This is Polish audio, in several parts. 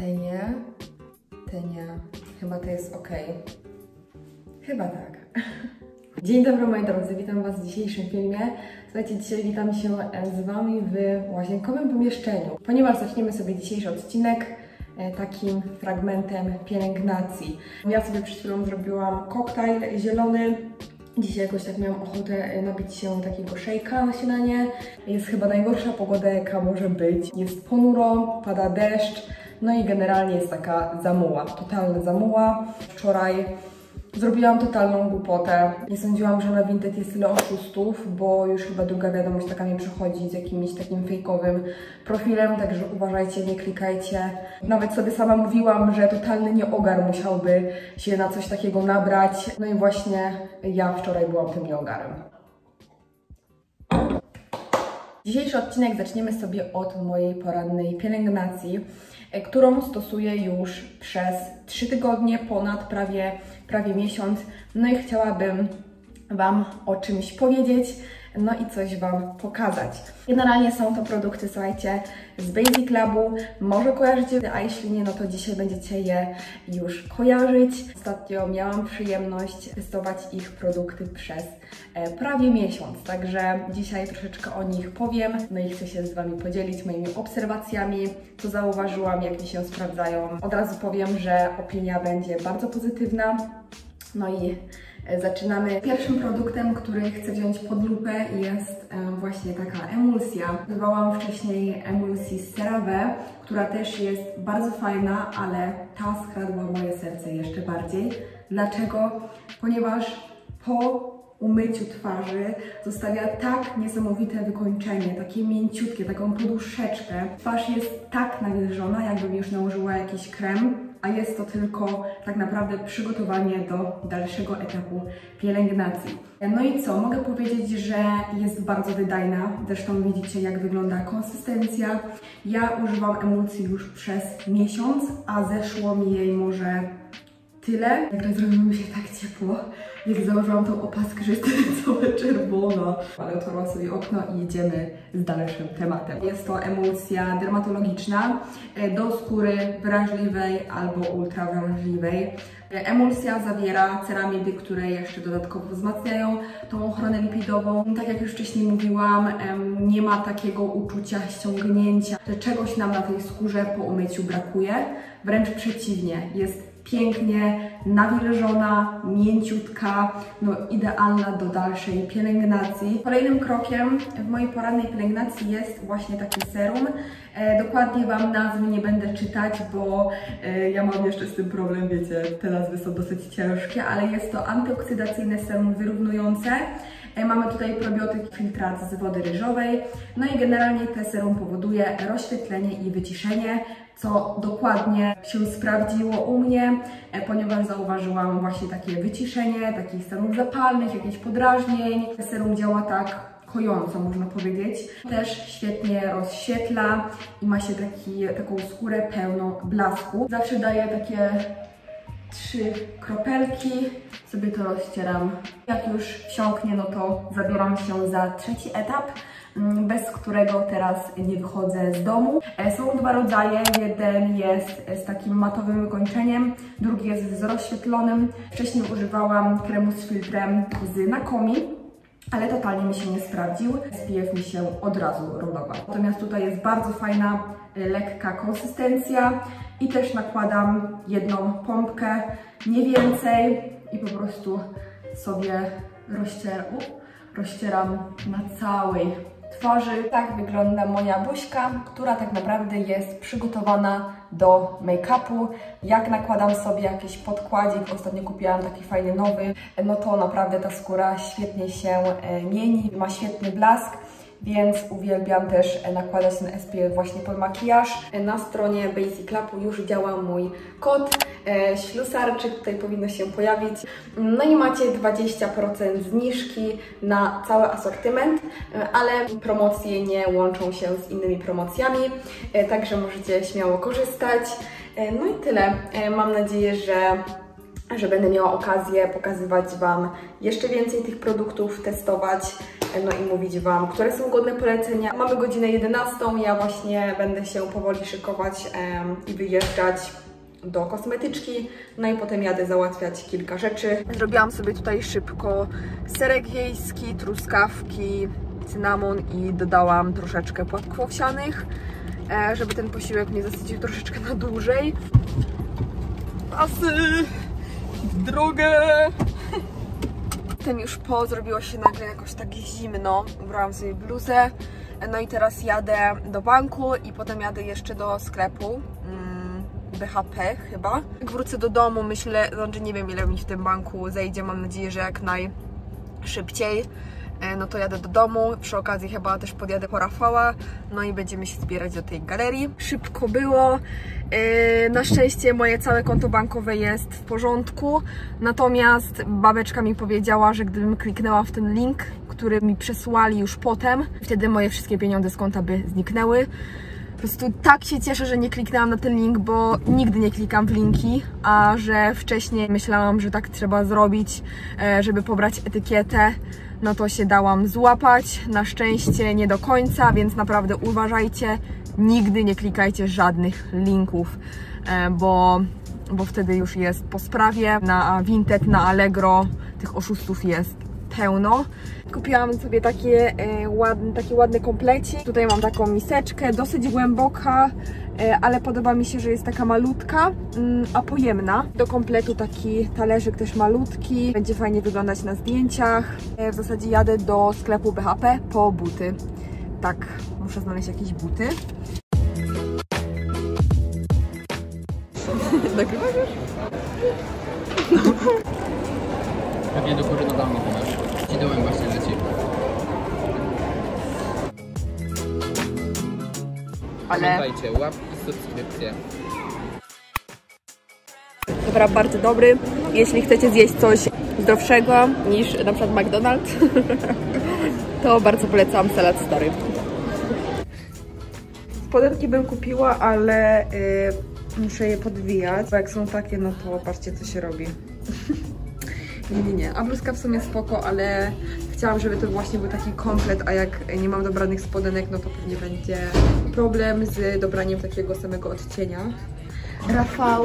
te nie. Chyba to jest ok. Chyba tak. Dzień dobry moi drodzy, witam Was w dzisiejszym filmie. Słuchajcie, dzisiaj witam się z Wami w łazienkowym pomieszczeniu, ponieważ zaczniemy sobie dzisiejszy odcinek takim fragmentem pielęgnacji. Ja sobie przed chwilą zrobiłam koktajl zielony. Dzisiaj jakoś tak miałam ochotę napić się takiego szejka na śniadanie. Jest chyba najgorsza pogoda, jaka może być. Jest ponuro, pada deszcz, no i generalnie jest taka zamuła, totalna zamuła. Wczoraj zrobiłam totalną głupotę. Nie sądziłam, że na Vinted jest tyle oszustów, bo już chyba druga wiadomość taka mi przychodzi z jakimś takim fejkowym profilem, także uważajcie, nie klikajcie. Nawet sobie sama mówiłam, że totalny nieogar musiałby się na coś takiego nabrać. No i właśnie ja wczoraj byłam tym nieogarem. Dzisiejszy odcinek zaczniemy sobie od mojej porannej pielęgnacji, którą stosuję już przez 3 tygodnie, ponad prawie miesiąc. No i chciałabym Wam o czymś powiedzieć, no i coś Wam pokazać. Generalnie są to produkty, słuchajcie, z Basic Labu. Może kojarzycie, a jeśli nie, no to dzisiaj będziecie je już kojarzyć. Ostatnio miałam przyjemność testować ich produkty przez prawie miesiąc, także dzisiaj troszeczkę o nich powiem, no i chcę się z Wami podzielić moimi obserwacjami, co zauważyłam, jak mi się sprawdzają. Od razu powiem, że opinia będzie bardzo pozytywna, no i zaczynamy. Pierwszym produktem, który chcę wziąć pod lupę, jest właśnie taka emulsja. Używałam wcześniej emulsji z CeraVe, która też jest bardzo fajna, ale ta skradła moje serce jeszcze bardziej. Dlaczego? Ponieważ po umyciu twarzy zostawia tak niesamowite wykończenie, takie mięciutkie, taką poduszeczkę. Twarz jest tak nawilżona, jakbym już nałożyła jakiś krem, a jest to tylko tak naprawdę przygotowanie do dalszego etapu pielęgnacji. No i co? Mogę powiedzieć, że jest bardzo wydajna. Zresztą widzicie, jak wygląda konsystencja. Ja używam emulsji już przez miesiąc, a zeszło mi jej może tyle. Nagle zrobiło mi się tak ciepło, jak założyłam tą opaskę, że jestem całe czerwona. Ale otworzyłam sobie okno i jedziemy z dalszym tematem. Jest to emulsja dermatologiczna do skóry wrażliwej albo ultra wrażliwej. Emulsja zawiera ceramidy, które jeszcze dodatkowo wzmacniają tą ochronę lipidową. Tak jak już wcześniej mówiłam, nie ma takiego uczucia ściągnięcia, że czegoś nam na tej skórze po umyciu brakuje. Wręcz przeciwnie, jest pięknie nawilżona, mięciutka, no idealna do dalszej pielęgnacji. Kolejnym krokiem w mojej porannej pielęgnacji jest właśnie taki serum. Dokładnie Wam nazwy nie będę czytać, bo ja mam jeszcze z tym problem, wiecie, te nazwy są dosyć ciężkie, ale jest to antyoksydacyjne serum wyrównujące. Mamy tutaj probiotyk filtrat z wody ryżowej, no i generalnie te serum powoduje rozświetlenie i wyciszenie, co dokładnie się sprawdziło u mnie, ponieważ zauważyłam właśnie takie wyciszenie, takich stanów zapalnych, jakichś podrażnień. Serum działa tak kojąco, można powiedzieć. Też świetnie rozświetla i ma się taką skórę pełną blasku. Zawsze daję takie 3 kropelki, sobie to rozcieram. Jak już wsiąknie, no to zabieram się za trzeci etap, bez którego teraz nie wychodzę z domu. Są 2 rodzaje, jeden jest z takim matowym wykończeniem, drugi jest z rozświetlonym. Wcześniej używałam kremu z filtrem z Nakomi, ale totalnie mi się nie sprawdził. SPF mi się od razu rodował. Natomiast tutaj jest bardzo fajna, lekka konsystencja i też nakładam jedną pompkę, nie więcej, i po prostu sobie rozcieram na całej twarzy. Tak wygląda moja buźka, która tak naprawdę jest przygotowana do make-upu. Jak nakładam sobie jakiś podkładzik, ostatnio kupiłam taki fajny nowy, no to naprawdę ta skóra świetnie się mieni, ma świetny blask. Więc uwielbiam też nakładać ten SPF właśnie pod makijaż. Na stronie Basic Labu już działa mój kod ślusarczyk, tutaj powinno się pojawić. No i macie 20% zniżki na cały asortyment, ale promocje nie łączą się z innymi promocjami, także możecie śmiało korzystać. No i tyle. Mam nadzieję, że że będę miała okazję pokazywać Wam jeszcze więcej tych produktów, testować, no i mówić Wam, które są godne polecenia. Mamy godzinę 11, ja właśnie będę się powoli szykować i wyjeżdżać do kosmetyczki, no i potem jadę załatwiać kilka rzeczy. Zrobiłam sobie tutaj szybko serek wiejski, truskawki, cynamon i dodałam troszeczkę płatków owsianych, żeby ten posiłek mnie zasycił troszeczkę na dłużej. Pasy! W drogę! Ten już zrobiło się nagle jakoś tak zimno. Ubrałam sobie bluzę, no i teraz jadę do banku i potem jadę jeszcze do sklepu BHP chyba. Jak wrócę do domu, myślę, znaczy nie wiem ile mi w tym banku zejdzie, mam nadzieję, że jak najszybciej. No to jadę do domu, przy okazji chyba też podjadę po Rafała, no i będziemy się zbierać do tej galerii. Szybko było, na szczęście moje całe konto bankowe jest w porządku, natomiast babeczka mi powiedziała, że gdybym kliknęła w ten link, który mi przesłali już potem, wtedy moje wszystkie pieniądze z konta by zniknęły. Po prostu tak się cieszę, że nie kliknęłam na ten link, bo nigdy nie klikam w linki, a że wcześniej myślałam, że tak trzeba zrobić, żeby pobrać etykietę, no to się dałam złapać. Na szczęście nie do końca, więc naprawdę uważajcie, nigdy nie klikajcie żadnych linków, bo wtedy już jest po sprawie. Na Vinted, na Allegro tych oszustów jest pełno. Kupiłam sobie taki ładny komplecik. Tutaj mam taką miseczkę, dosyć głęboka, ale podoba mi się, że jest taka malutka, a pojemna. Do kompletu taki talerzyk też malutki. Będzie fajnie wyglądać na zdjęciach. W zasadzie jadę do sklepu BHP po buty. Tak, muszę znaleźć jakieś buty. Nagrywasz już? Pewnie do góry nogami też. Ci dołem właśnie leci. Pamiętajcie, łapki, subskrypcje. Dobra, bardzo dobry. Jeśli chcecie zjeść coś zdrowszego niż na przykład McDonald's, to bardzo polecam Salad Story. Spodenki bym kupiła, ale muszę je podwijać, bo jak są takie, no to patrzcie, co się robi. Nie. A bluzka w sumie spoko, ale chciałam, żeby to właśnie był taki komplet, a jak nie mam dobranych spodenek, no to pewnie będzie problem z dobraniem takiego samego odcienia. Rafał.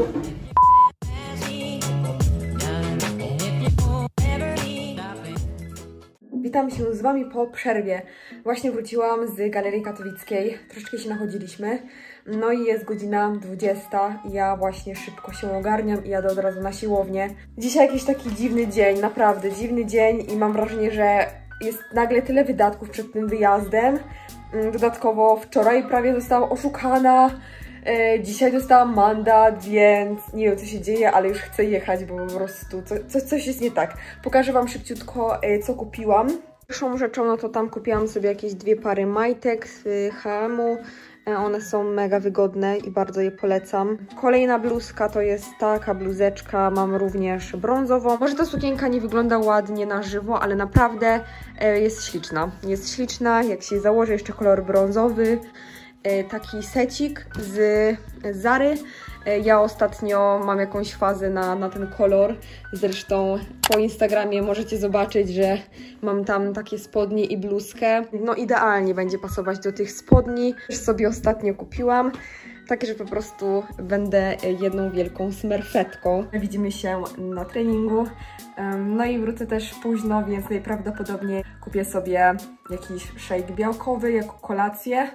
Witam się z Wami po przerwie. Właśnie wróciłam z Galerii Katowickiej. Troszeczkę się nachodziliśmy. No i jest godzina 20. Ja właśnie szybko się ogarniam i jadę od razu na siłownię. Dzisiaj jakiś taki dziwny dzień, naprawdę dziwny dzień i mam wrażenie, że jest nagle tyle wydatków przed tym wyjazdem. Dodatkowo wczoraj prawie zostałam oszukana. Dzisiaj dostałam mandat, więc nie wiem co się dzieje, ale już chcę jechać, bo po prostu coś jest nie tak. Pokażę Wam szybciutko, co kupiłam. Pierwszą rzeczą, no to tam kupiłam sobie jakieś 2 pary majtek z H&M-u. One są mega wygodne i bardzo je polecam. Kolejna bluzka to jest taka bluzeczka, mam również brązową. Może ta sukienka nie wygląda ładnie na żywo, ale naprawdę jest śliczna. Jest śliczna, jak się założy jeszcze kolor brązowy. Taki secik z Zary. Ja ostatnio mam jakąś fazę na ten kolor. Zresztą po Instagramie możecie zobaczyć, że mam tam takie spodnie i bluzkę. No idealnie będzie pasować do tych spodni. Też sobie ostatnio kupiłam. Takie, że po prostu będę jedną wielką smerfetką. Widzimy się na treningu. No i wrócę też późno, więc najprawdopodobniej kupię sobie jakiś shake białkowy jako kolację.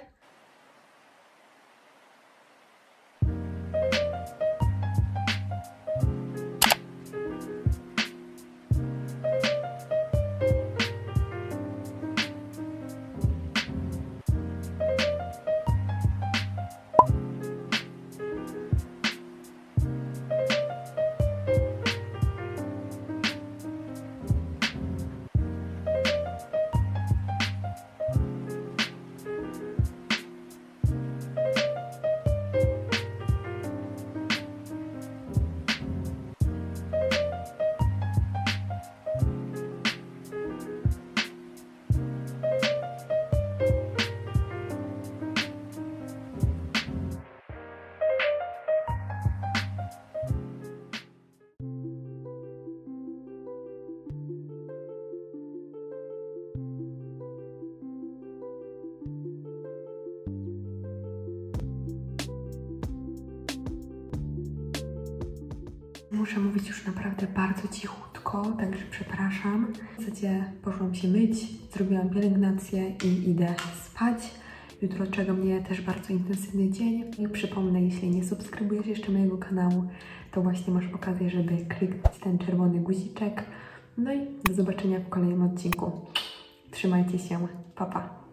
muszę mówić już naprawdę bardzo cichutko, także przepraszam. W zasadzie poszłam się myć, zrobiłam pielęgnację i idę spać. Jutro czeka mnie też bardzo intensywny dzień. I przypomnę, jeśli nie subskrybujesz jeszcze mojego kanału, to właśnie masz okazję, żeby kliknąć ten czerwony guziczek. No i do zobaczenia w kolejnym odcinku. Trzymajcie się, pa pa!